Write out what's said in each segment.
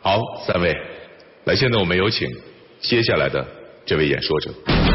好，3位，来，现在我们有请接下来的这位演说者。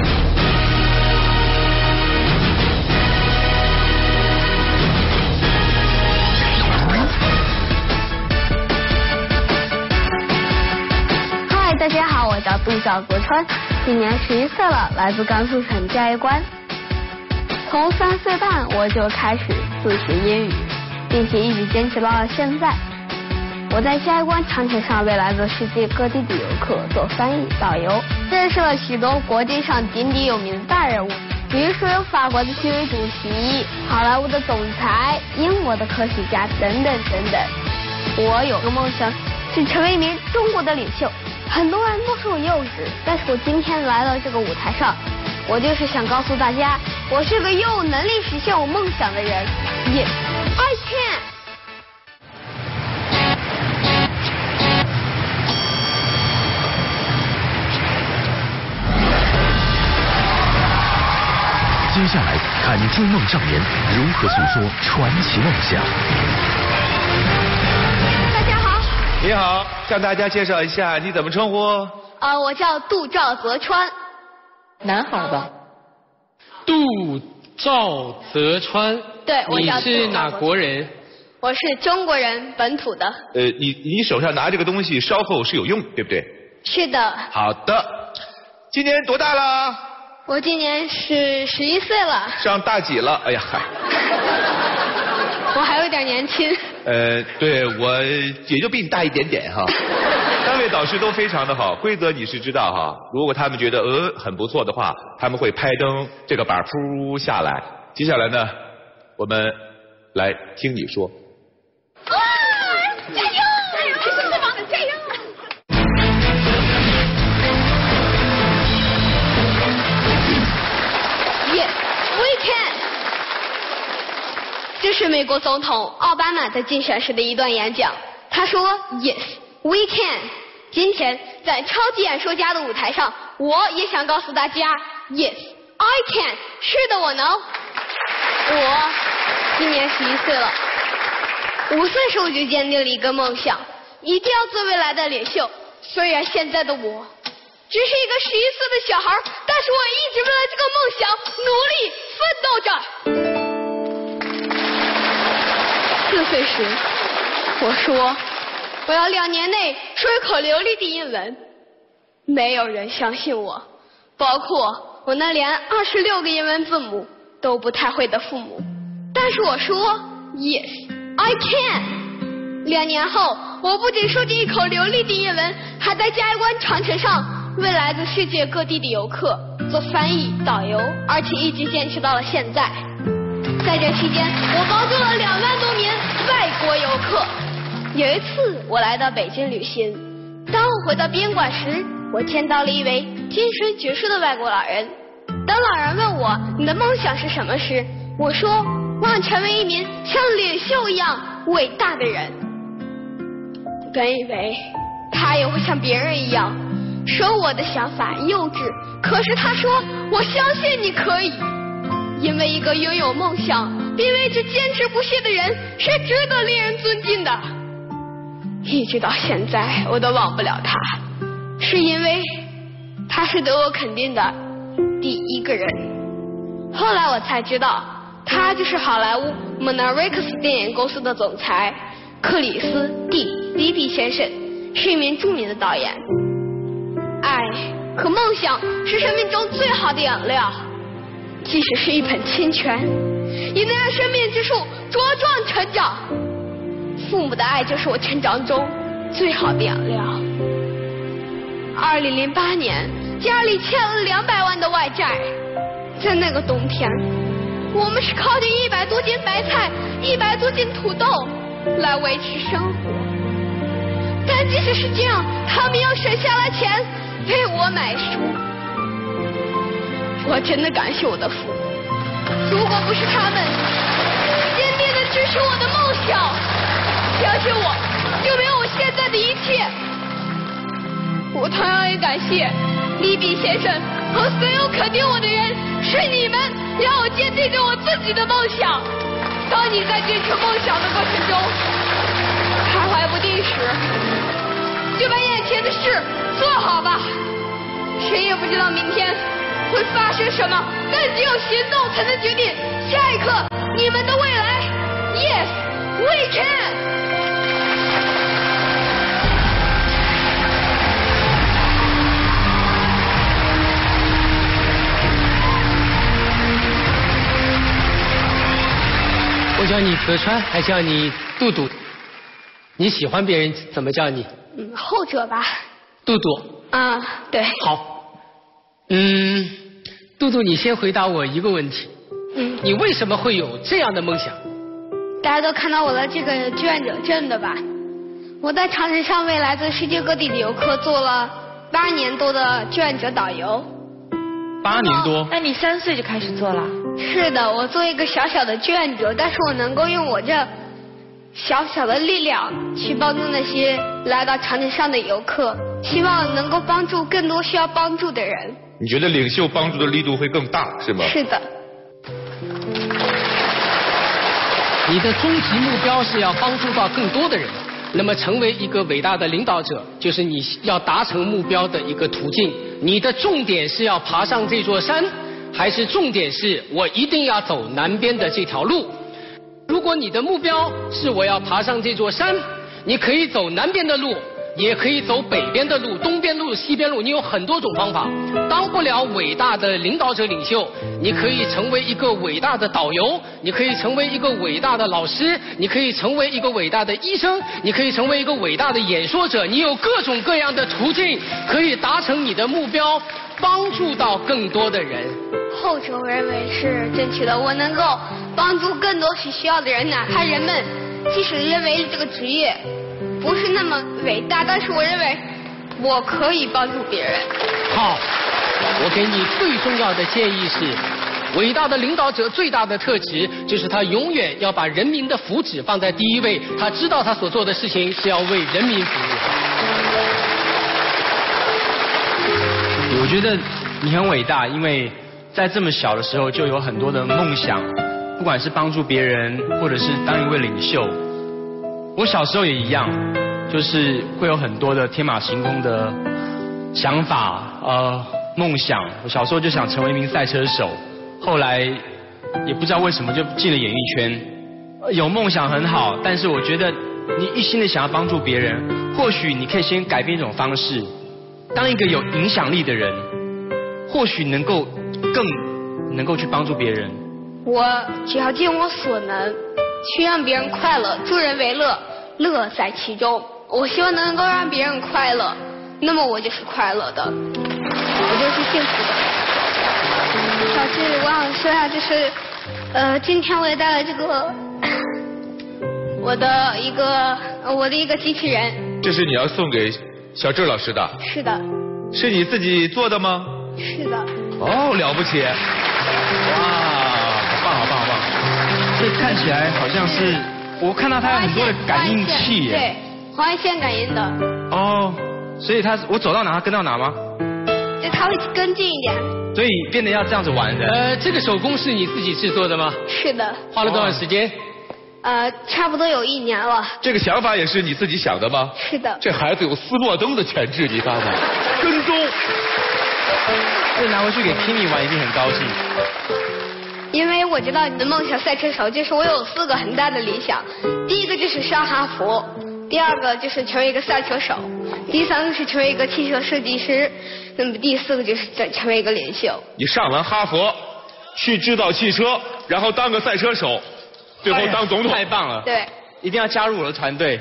嗨，大家好，我叫杜兆泽川，今年11岁了，来自甘肃省嘉峪关。从3岁半我就开始自学英语，并且一直坚持到了现在。我在嘉峪关长城上为来自世界各地的游客做翻译导游，认识了许多国际上鼎鼎有名的大人物，比如说有法国的纪委主席、好莱坞的总裁、英国的科学家等等等等。我有个梦想是成为一名中国的领袖，很多人都说我幼稚，但是我今天来到这个舞台上，我就是想告诉大家，我是个有能力实现我梦想的人。Yes, I can。 接下来看追梦少年如何诉说传奇梦想。 大家好。 你好，向大家介绍一下，你怎么称呼？ 我叫杜兆泽川。 男孩吧。 杜兆泽川。 对，我叫杜兆泽川。 你是哪国人？ 我是中国人，本土的。 你手上拿这个东西，稍后是有用，对不对？ 是的。 好的。今年多大了？ 我今年是11岁了。 上大几了？哎呀嗨。 我还有点年轻。 对，我也就比你大一点点哈。3位导师都非常的好，规则你是知道哈。如果他们觉得很不错的话，他们会拍灯，这个板噗下来。接下来呢，我们来听你说。 哇，加油！这是最棒的，加油！这是美国总统奥巴马在竞选时的一段演讲。他说 ：“Yes, we can。”今天在超级演说家的舞台上，我也想告诉大家 ：“Yes, I can。”是的，我能。我今年11岁了，5岁时我就坚定了一个梦想，一定要做未来的领袖。虽然现在的我只是一个11岁的小孩，但是我一直为了这个梦想努力奋斗着。4岁时，我说我要2年内说一口流利的英文，没有人相信我，包括我那连26个英文字母都不太会的父母。但是我说 Yes, I can。2年后，我不仅说着一口流利的英文，还在嘉峪关长城上为来自世界各地的游客做翻译导游，而且一直坚持到了现在。在这期间，我帮助了2万多名外国游客。有一次，我来到北京旅行，当我回到宾馆时，我见到了一位精神矍铄的外国老人。当老人问我你的梦想是什么时，我说我想成为一名像领袖一样伟大的人。本以为他也会像别人一样说我的想法幼稚，可是他说我相信你可以。因为一个拥有梦想并为之坚持不懈的人是值得令人尊敬的。一直到现在我都忘不了他，是因为他是得我肯定的第1个人。后来我才知道，他就是好莱坞 Monarchs 电影公司的总裁克里斯蒂李比先生，是一名著名的导演。爱和梦想是生命中最好的养料，即使是一盆清泉，也能让生命之树茁壮成长。父母的爱就是我成长中最好的养料。2008年，家里欠了200万的外债，在那个冬天，我们是靠着100多斤白菜、100多斤土豆来维持生活。但即使是这样，他们又省下了钱为我买书。我真的感谢我的父母，如果不是他们坚定的支持我的梦想，相信我就没有我现在的一切。我同样也感谢李比先生和所有肯定我的人，是你们让我坚定着我自己的梦想。当你在坚持梦想的过程中徘徊不定时，就被吧，谁也不知道明天会发生什么，但只有行动才能决定下一刻你们的未来。Yes, we can。 我叫你泽川，还叫你杜杜。你喜欢别人怎么叫你？ 后者吧。 杜杜。 啊，对。 好。杜杜，你先回答我一个问题。你为什么会有这样的梦想？ 大家都看到我的这个志愿者证的吧？我在长城上为来自世界各地的游客做了8年多的志愿者导游。 8年多？ 那你3岁就开始做了？ 是的，我做一个小小的志愿者，但是我能够用我这小小的力量去帮助那些来到长城上的游客，希望能够帮助更多需要帮助的人。 你觉得领袖帮助的力度会更大，是吗？ 是的。 你的终极目标是要帮助到更多的人，那么成为一个伟大的领导者，就是你要达成目标的一个途径。你的重点是要爬上这座山，还是重点是我一定要走南边的这条路？如果你的目标是我要爬上这座山，你可以走南边的路，也可以走北边的路，东边路、西边路，你有很多种方法。当不了伟大的领导者领袖，你可以成为一个伟大的导游，你可以成为一个伟大的老师，你可以成为一个伟大的医生，你可以成为一个伟大的演说者，你有各种各样的途径可以达成你的目标，帮助到更多的人。 后者我认为是正确的，我能够帮助更多需要的人，哪怕人们即使认为这个职业不是那么伟大，但是我认为我可以帮助别人。 好，我给你最重要的建议是，伟大的领导者最大的特质就是他永远要把人民的福祉放在第一位，他知道他所做的事情是要为人民服务。 我觉得你很伟大，因为在这么小的时候就有很多的梦想，不管是帮助别人，或者是当一位领袖。我小时候也一样，就是会有很多的天马行空的想法、梦想。我小时候就想成为一名赛车手，后来也不知道为什么就进了演艺圈。有梦想很好，但是我觉得你一心的想要帮助别人，或许你可以先改变一种方式，当一个有影响力的人，或许更能够去帮助别人。 我只要尽我所能去让别人快乐，助人为乐，乐在其中。我希望能够让别人快乐，那么我就是快乐的，我就是幸福的。小智，我想说一下，就是今天我也带了这个我的一个机器人。 这是你要送给小智老师的？ 是的。 是你自己做的吗？ 是的。 哦，了不起！ 哇，好棒好棒好棒！这看起来好像是，我看到它有很多的感应器耶。 对，黄外线感应的。 哦，所以我走到哪它跟到哪吗？ 就它会跟进一点。 所以变得要这样子玩的。 这个手工是你自己制作的吗？ 是的。 花了多少时间？ 差不多有1年了。 这个想法也是你自己想的吗？ 是的。 这孩子有斯诺登的潜质，你看看，跟踪。 这拿回去给 Kimi 玩一定很高兴。 因为我知道你的梦想赛车手，就是我有4个很大的理想。第一个就是上哈佛，第2个就是成为一个赛车手，第3个是成为一个汽车设计师，那么第4个就是成为一个领袖。 你上完哈佛，去制造汽车，然后当个赛车手，最后当总统。 太棒了！ 对， 一定要加入我的团队。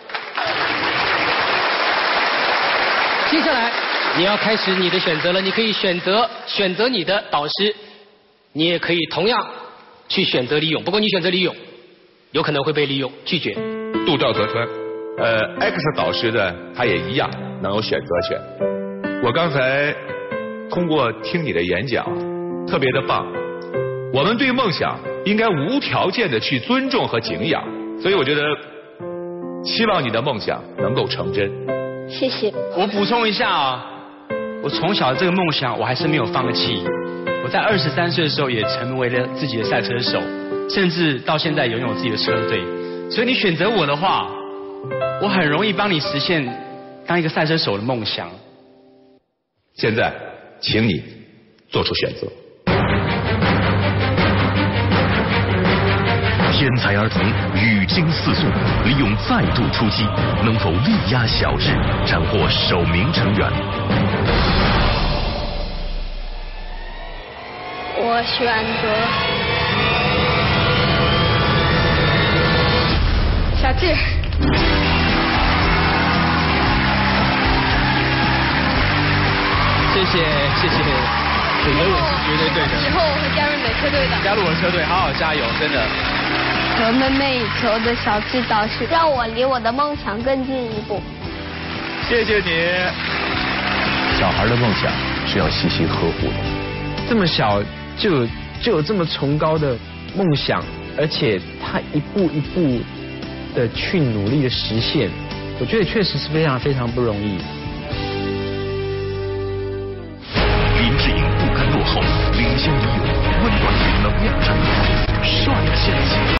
接下来你要开始你的选择了，你可以选择你的导师，你也可以同样去选择李勇。不过你选择李勇，有可能会被李勇拒绝。 杜兆泽川，X 导师的他也一样能有选择权。我刚才通过听你的演讲，特别的棒。我们对梦想应该无条件的去尊重和敬仰，所以我觉得，希望你的梦想能够成真。 谢谢。 我补充一下啊，我从小这个梦想我还是没有放弃。我在23岁的时候也成为了自己的赛车手，甚至到现在拥有自己的车队。所以你选择我的话，我很容易帮你实现当一个赛车手的梦想。 现在，请你做出选择。 天才儿童语惊四座，李咏再度出击，能否力压小智，斩获首名成员？ 我选择小智。 谢谢，选择我是绝对对的。 以后我会加入你的车队的。 加入我的车队，好好加油，真的。 和妹妹一球的小智导师，让我离我的梦想更近一步。 谢谢你。 小孩的梦想是要细心呵护的。 这么小就有这么崇高的梦想，而且他一步一步的去努力的实现，我觉得确实是非常非常不容易。